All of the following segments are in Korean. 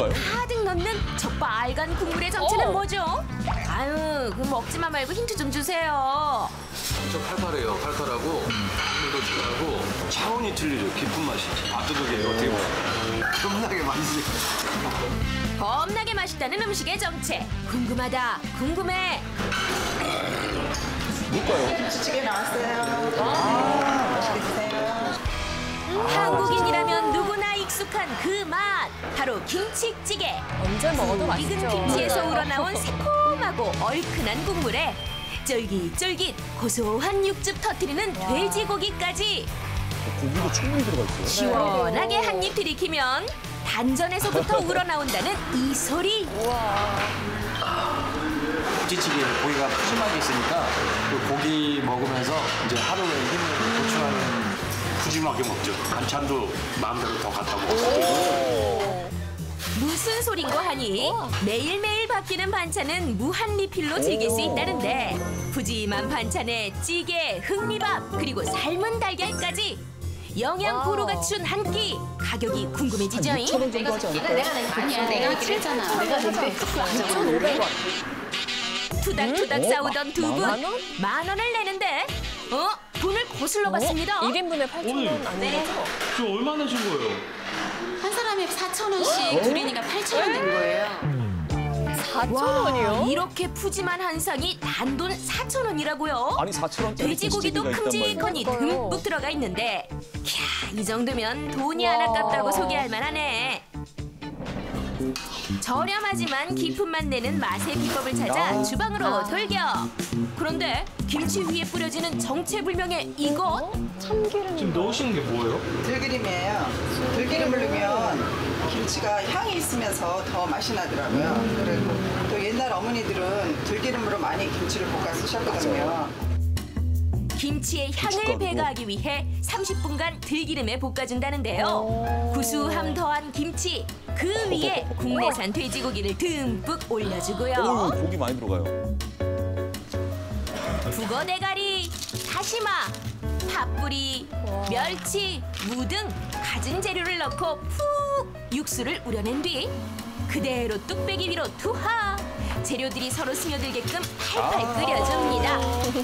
뭘까요? 가득 넣는 저 빨간 국물의 정체는 뭐죠? 아유, 그 먹지만 말고 힌트 좀 주세요. 엄청 팔팔해요. 팔팔하고 국물도 진하고 차원이 틀리죠. 깊은 맛이지. 밥도둑이에요. 어떻게 보면. 겁나게 맛있어요. 겁나게 맛있다는 음식의 정체. 궁금하다, 궁금해. 뭘까요? 김치찌개 나왔어요. 맛있게 드세요. 한국인이라면 누구나 익숙한 그 맛. 바로 김치찌개. 언제 먹어도 맛있죠. 익은 김치에서 우러나온 새콤하고 얼큰한 국물에 쫄깃쫄깃 고소한 육즙 터뜨리는 돼지고기까지 고기도 충분히 들어가 있어요. 시원하게 한 입 들이키면 단전에서부터 우러나온다는 이 소리. 김치찌개는 고기가 푸짐하게 있으니까 그 고기 먹으면서 이제 하루의 힘을 보충하는 푸짐하게 먹죠. 반찬도 마음대로 더 갖다 먹고. 무슨 소린고 하니 매일매일 바뀌는 반찬은 무한 리필로 즐길 수 있다는데 푸짐한 반찬에 찌개, 흑미밥, 그리고 삶은 달걀까지 영양 고루 갖춘 한 끼. 가격이 궁금해지죠? 6,000원 정도 하지 않을까요? 아니야, 내가 얘기를 했잖아. 내가 얘기를 했어. 2,500원. 투닥투닥 싸우던 두 분. 만 원? 만 원을 내는데 돈을 거슬러 갔습니다. 1인분에 8,000원 아니죠? 저 얼마 내신 거예요? 한 사람에 4,000원씩 둘이니까 8,000원 낸 거예요. 4,000원이요? 이렇게 푸짐한 한상이 단돈 4,000원이라고요? 아니 4,000원짜리 돼지고기도 큼직하니 그러니까요. 듬뿍 들어가 있는데 캬, 이 정도면 돈이 안 아깝다고 소개할 만하네. 저렴하지만 깊은 맛 내는 맛의 비법을 찾아 주방으로 돌격. 그런데 김치 위에 뿌려지는 정체불명의 이것? 지금 넣으시는 게 뭐예요? 들기름이에요. 들기름을 넣으면 김치가 향이 있으면서 더 맛이 나더라고요. 그리고 또 옛날 어머니들은 들기름으로 많이 김치를 볶아 쓰셨거든요. 김치의 향을 배가하기 위해 30분간 들기름에 볶아준다는데요. 구수함 더한 김치, 그 위에 국내산 돼지고기를 듬뿍 올려주고요. 어우, 고기 많이 들어가요. 북어 대가리, 다시마, 팥뿌리, 멸치, 무 등 갖은 재료를 넣고 푹 육수를 우려낸 뒤 그대로 뚝배기 위로 투하. 재료들이 서로 스며들게끔 팔팔 끓여줍니다.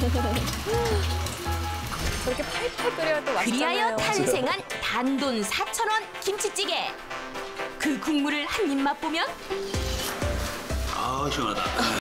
저렇게 팔팔 끓여야 또 맛있잖아요. 그리하여 탄생한 단돈 4,000원 김치찌개. 그 국물을 한 입 맛보면 아, 시원하다.